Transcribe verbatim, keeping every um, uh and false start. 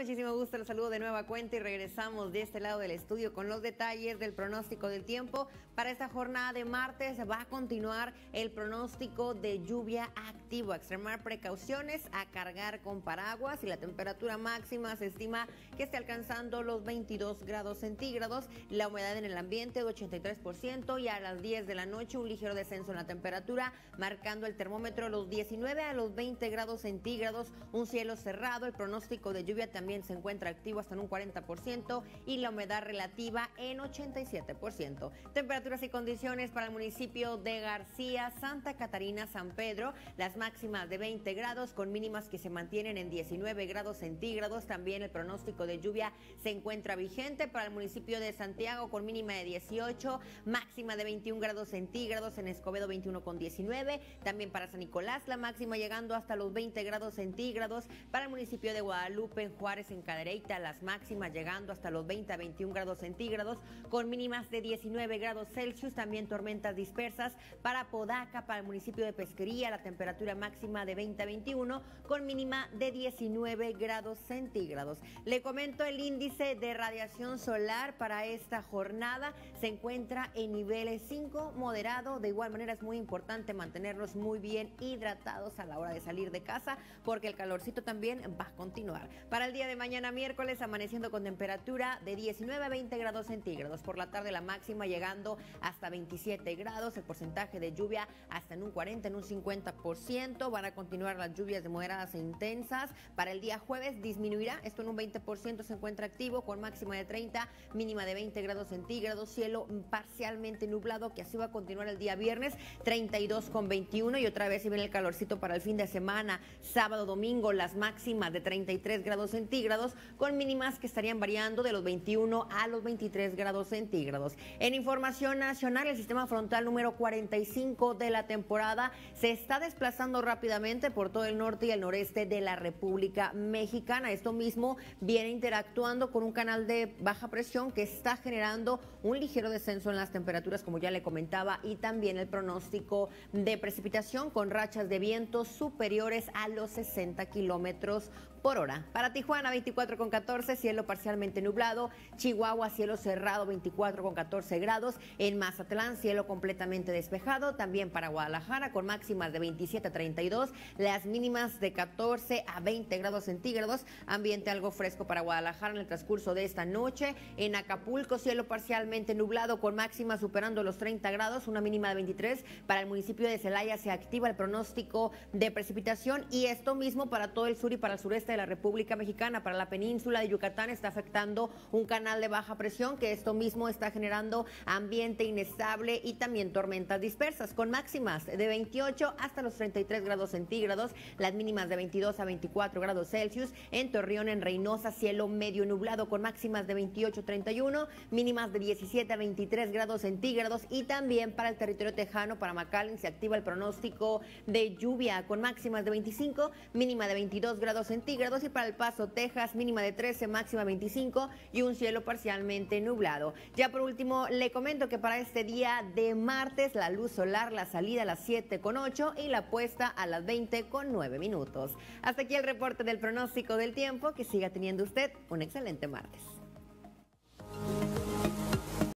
muchísimo gusto, los saludo de nueva cuenta y regresamos de este lado del estudio con los detalles del pronóstico del tiempo. Para esta jornada de martes va a continuar el pronóstico de lluvia activo, a extremar precauciones, a cargar con paraguas y la temperatura máxima se estima que esté alcanzando los veintidós grados centígrados, la humedad en el ambiente de ochenta y tres por ciento y a las diez de la noche un ligero descenso en la temperatura, marcando el termómetro los diecinueve a los veinte grados centígrados, un cielo cerrado, el pronóstico de lluvia también se encuentra activo hasta en un cuarenta por ciento y la humedad relativa en ochenta y siete por ciento. Temperaturas y condiciones para el municipio de García, Santa Catarina, San Pedro, las máximas de veinte grados con mínimas que se mantienen en diecinueve grados centígrados. También el pronóstico de lluvia se encuentra vigente para el municipio de Santiago con mínima de dieciocho, máxima de veintiún grados centígrados, en Escobedo veintiuno con diecinueve, también para San Nicolás la máxima llegando hasta los veinte grados centígrados, para el municipio de Guadalupe, en Juárez, en Cadereyta, las máximas llegando hasta los veinte a veintiún grados centígrados, con mínimas de diecinueve grados Celsius, también tormentas dispersas para Podaca, para el municipio de Pesquería, la temperatura máxima de veinte a veintiuno, con mínima de diecinueve grados centígrados. Le comento el índice de radiación solar para esta jornada, se encuentra en niveles cinco, moderado. De igual manera es muy importante mantenernos muy bien hidratados a la hora de salir de casa, porque el calorcito también va a continuar. Para el día de mañana miércoles, amaneciendo con temperatura de diecinueve a veinte grados centígrados. Por la tarde la máxima llegando hasta veintisiete grados, el porcentaje de lluvia hasta en un cuarenta, en un cincuenta por ciento. Van a continuar las lluvias de moderadas e intensas. Para el día jueves disminuirá, esto en un veinte por ciento se encuentra activo, con máxima de treinta, mínima de veinte grados centígrados, cielo parcialmente nublado, que así va a continuar el día viernes, treinta y dos con veintiuno, y otra vez se viene el calorcito para el fin de semana, sábado, domingo, las máximas de treinta y tres grados centígrados, con mínimas que estarían variando de los veintiuno a los veintitrés grados centígrados. En información nacional, el sistema frontal número cuarenta y cinco de la temporada se está desplazando rápidamente por todo el norte y el noreste de la República Mexicana. Esto mismo viene interactuando con un canal de baja presión que está generando un ligero descenso en las temperaturas, como ya le comentaba, y también el pronóstico de precipitación con rachas de vientos superiores a los sesenta kilómetros por hora. Para Tijuana, veinticuatro con catorce, cielo parcialmente nublado. Chihuahua, cielo cerrado, veinticuatro con catorce grados. En Mazatlán, cielo completamente despejado. También para Guadalajara, con máximas de veintisiete a treinta y dos, las mínimas de catorce a veinte grados centígrados. Ambiente algo fresco para Guadalajara en el transcurso de esta noche. En Acapulco, cielo parcialmente nublado, con máximas superando los treinta grados, una mínima de veintitrés. Para el municipio de Celaya se activa el pronóstico de precipitación, y esto mismo para todo el sur y para el sureste de la República Mexicana. Para la península de Yucatán está afectando un canal de baja presión, que esto mismo está generando ambiente inestable y también tormentas dispersas, con máximas de veintiocho hasta los treinta y tres grados centígrados, las mínimas de veintidós a veinticuatro grados Celsius. En Torreón, en Reynosa, cielo medio nublado con máximas de veintiocho a treinta y uno, mínimas de diecisiete a veintitrés grados centígrados. Y también para el territorio tejano, para McAllen, se activa el pronóstico de lluvia con máximas de veinticinco, mínima de veintidós grados centígrados. Y para El Paso, Texas, mínima de trece, máxima veinticinco y un cielo parcialmente nublado. Ya por último, le comento que para este día de martes, la luz solar, la salida a las siete con ocho y la puesta a las veinte con nueve minutos. Hasta aquí el reporte del pronóstico del tiempo. Que siga teniendo usted un excelente martes.